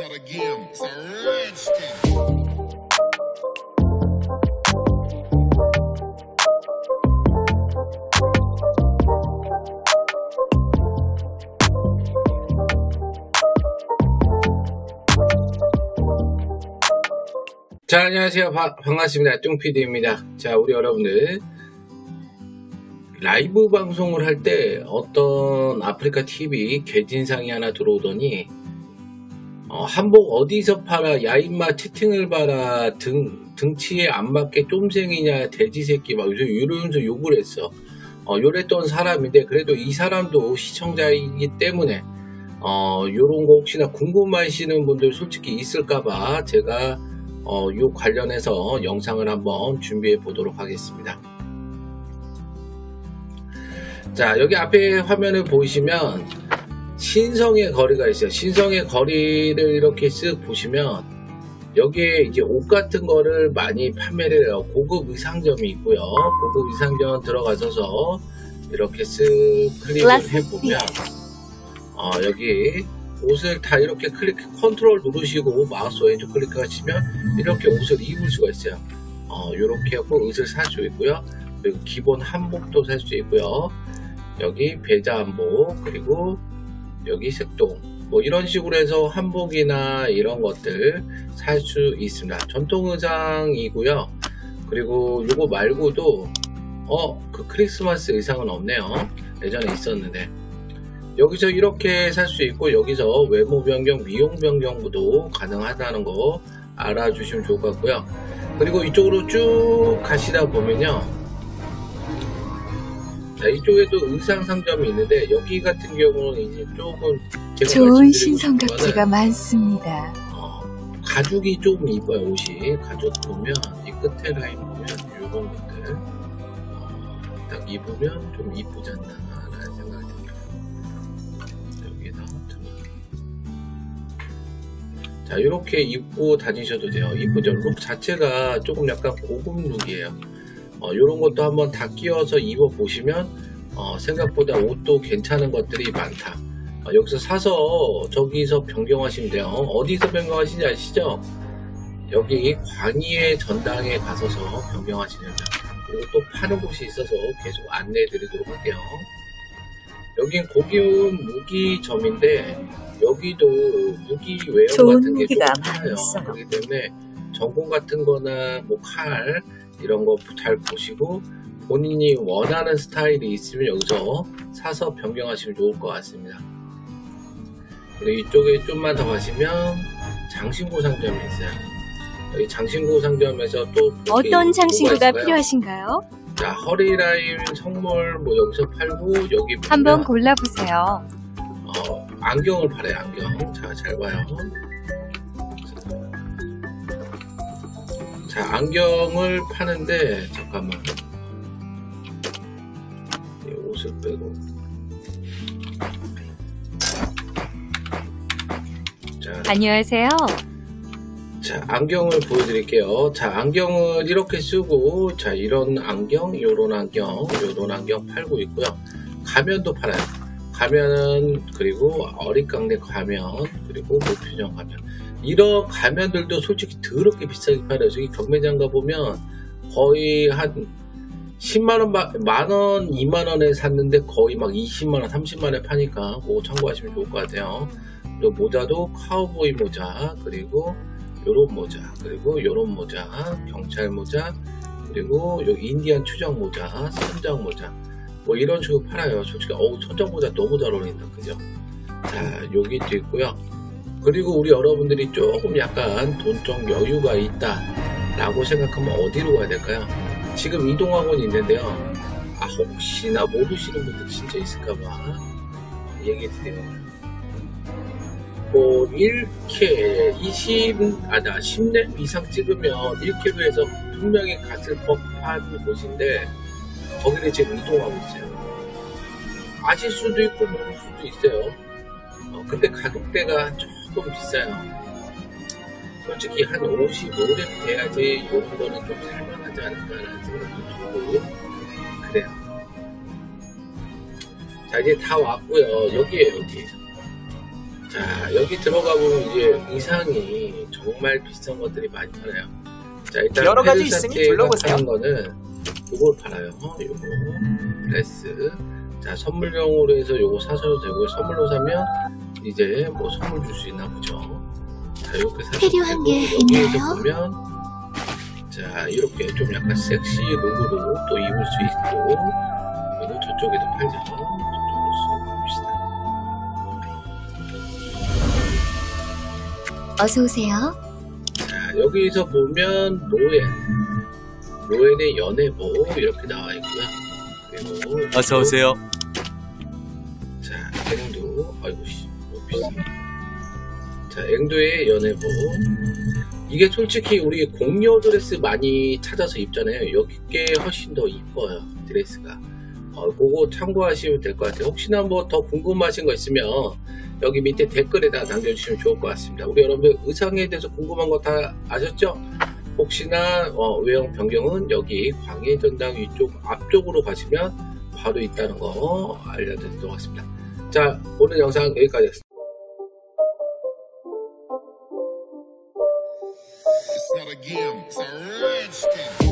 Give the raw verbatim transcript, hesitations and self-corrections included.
out again. It's a redskin. 자, 안녕하세요. 바, 반갑습니다. 뚱피디입니다. 자, 우리 여러분들 라이브 방송을 할 때 어떤 아프리카 티비 개진상이 하나 들어오더니 어, 한복 어디서 팔아, 야 임마 채팅을 봐라, 등, 등치에 안 맞게 쫌생이냐 돼지새끼 막 이러면서 욕을 했어. 어, 요랬던 사람인데 그래도 이 사람도 시청자이기 때문에 어, 요런 거 혹시나 궁금하시는 분들 솔직히 있을까봐 제가 어, 요 관련해서 영상을 한번 준비해 보도록 하겠습니다. 자, 여기 앞에 화면을 보시면 신성의 거리가 있어요. 신성의 거리를 이렇게 쓱 보시면 여기에 이제 옷 같은 거를 많이 판매를 해요. 고급 의상점이 있고요. 고급 의상점 들어가셔서 이렇게 쓱 클릭을 해보면 어, 여기 옷을 다 이렇게 클릭, 컨트롤 누르시고 마우스 왼쪽 클릭하시면 이렇게 옷을 입을 수가 있어요. 어, 요렇게 하고 옷을 살 수 있고요. 그리고 기본 한복도 살 수 있고요. 여기 배자 한복, 그리고 여기 색동, 뭐 이런 식으로 해서 한복이나 이런 것들 살 수 있습니다. 전통 의상이고요. 그리고 요거 말고도 어, 그 크리스마스 의상은 없네요. 예전에 있었는데. 여기서 이렇게 살 수 있고 여기서 외모 변경, 미용 변경도 가능하다는 거 알아주시면 좋을 것 같고요. 그리고 이쪽으로 쭉 가시다 보면요, 자, 이쪽에도 의상 상점이 있는데 여기 같은 경우는 이제 조금 제가 좋은 신성각지가 많습니다. 어, 가죽이 좀 이뻐요. 옷이 가죽 보면 이 끝에 라인 보면 이런 것들 어, 딱 입으면 좀 이쁘지 않나 라는 생각이 듭니다. 자, 이렇게 입고 다니셔도 돼요. 이쁘죠? 룩 자체가 조금 약간 고급 룩이에요. 어, 이런 것도 한번 다 끼워서 입어 보시면 어, 생각보다 옷도 괜찮은 것들이 많다. 어, 여기서 사서 저기서 변경하시면 돼요. 어디서 변경하시는지 아시죠? 여기 광희의 전당에 가서서 변경하시면 돼요. 그리고 또 파는 곳이 있어서 계속 안내해 드리도록 할게요. 여긴 고기운 무기점인데 여기도 무기 외형 같은 게 좀 많아요. 그렇기 때문에 전공 같은 거나 뭐 칼 이런 거 잘 보시고 본인이 원하는 스타일이 있으면 여기서 사서 변경하시면 좋을 것 같습니다. 그리고 이쪽에 좀만 더 가시면 장신구 상점이 있어요. 여기 장신구 상점에서 또 어떤 장신구가 필요하신가요? 자, 허리라인 성물 뭐 여기서 팔고 여기 한번 골라보세요. 어, 안경을 팔아요. 안경. 자, 잘 봐요. 자, 안경을 파는데 잠깐만 이 옷을 빼고 자, 안녕하세요. 자, 안경을 보여드릴게요. 자, 안경을 이렇게 쓰고, 자, 이런 안경, 요런 안경, 요런 안경 팔고 있고요. 가면도 팔아요. 가면은, 그리고 어릿광대 가면, 그리고 무표정 가면. 이런 가면들도 솔직히 더럽게 비싸게 팔아요. 저기 경매장 가보면 거의 한 십만 원, 만 원, 이만 원에 샀는데 거의 막 이십만 원, 삼십만 원에 파니까 그거 참고하시면 좋을 것 같아요. 또 모자도 카우보이 모자, 그리고 요런 모자, 그리고 요런 모자, 경찰 모자, 그리고 요 인디안 추정 모자, 선장 모자, 뭐 이런 식으로 팔아요. 솔직히 어우, 선장 모자 너무 잘 어울린다, 그죠? 자, 여기도 있고요. 그리고 우리 여러분들이 조금 약간 돈적 여유가 있다 라고 생각하면 어디로 가야 될까요? 지금 이동학원이 있는데요. 아, 혹시나 모르시는 분들 진짜 있을까봐 얘기 드리는 거예요. 뭐 일 ké 이십, 아나 십 렙 이상 찍으면 일 킬로 해서 분명히 갔을 법한 곳인데 거기를 지금 이동하고 있어요. 아실 수도 있고 모를 수도 있어요. 어, 근데 가격대가 조금 비싸요. 솔직히 한 오십오 렙 돼야지 이런 거는 좀 살만하지 않을까라는 생각도 들고 그래요. 자, 이제 다 왔고요. 여기에요, 여기. 자, 여기 들어가 보면 이제 의상이 정말 비싼 것들이 많이 팔아요. 자, 일단 여러 가지 있으니 둘러보세요. 파는 거는 요걸 팔아요. 요거 드레스. 자, 선물용으로 해서 요거 사셔도 되고요. 선물로 사면 이제 뭐 선물 줄 수 있나 보죠. 자, 이렇게 사셔도 필요한 되고 게 여기에서 있나요? 보면 자, 이렇게 좀 약간 섹시 룩으로 또 입을 수 있고 요거 저쪽에도 팔죠. 저쪽으로 봅시다. 어서 오세요. 자, 여기서 보면 노엔, 노엔의 연애복 이렇게 나와 있고요. 그리고 어서 오세요. 자, 앵두, 아이고 씨, 너무 비싸. 자, 앵두의 연애복. 이게 솔직히 우리 공여 드레스 많이 찾아서 입잖아요. 이게 훨씬 더 이뻐요, 드레스가. 어, 그거 참고하시면 될 것 같아요. 혹시나 뭐 더 궁금하신 거 있으면 여기 밑에 댓글에다 남겨주시면 좋을 것 같습니다. 우리 여러분들 의상에 대해서 궁금한 거 다 아셨죠? 혹시나 어, 외형 변경은 여기 광해전당 위쪽 앞쪽으로 가시면 바로 있다는 거 알려드리도록 하겠습니다. 자, 오늘 영상 여기까지였습니다. It's not a game, it's a rich thing.